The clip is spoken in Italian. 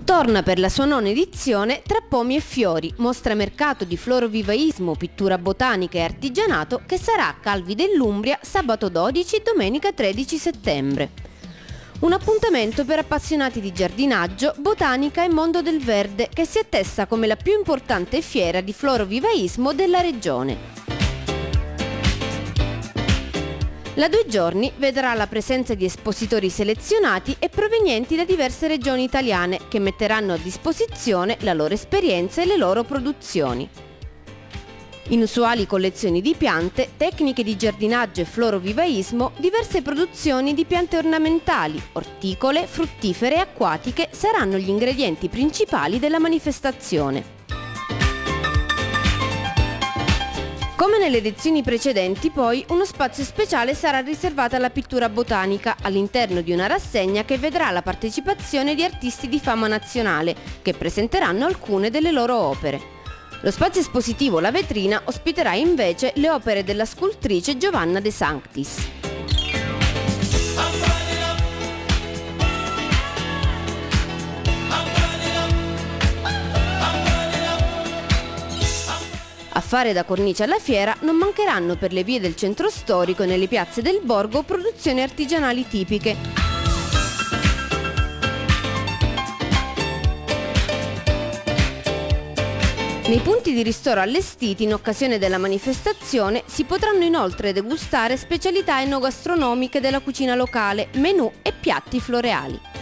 Torna per la sua nona edizione Tra pomi e fiori, mostra mercato di florovivaismo, pittura botanica e artigianato che sarà a Calvi dell'Umbria sabato 12 e domenica 13 settembre. Un appuntamento per appassionati di giardinaggio, botanica e mondo del verde che si attesta come la più importante fiera di florovivaismo della regione. La 2 giorni vedrà la presenza di espositori selezionati e provenienti da diverse regioni italiane che metteranno a disposizione la loro esperienza e le loro produzioni. Inusuali collezioni di piante, tecniche di giardinaggio e florovivaismo, diverse produzioni di piante ornamentali, orticole, fruttifere e acquatiche saranno gli ingredienti principali della manifestazione. Come nelle edizioni precedenti, poi, uno spazio speciale sarà riservato alla pittura botanica all'interno di una rassegna che vedrà la partecipazione di artisti di fama nazionale che presenteranno alcune delle loro opere. Lo spazio espositivo La Vetrina ospiterà invece le opere della scultrice Giovanna De Sanctis. A fare da cornice alla fiera non mancheranno per le vie del centro storico e nelle piazze del borgo produzioni artigianali tipiche. Nei punti di ristoro allestiti in occasione della manifestazione si potranno inoltre degustare specialità enogastronomiche della cucina locale, menù e piatti floreali.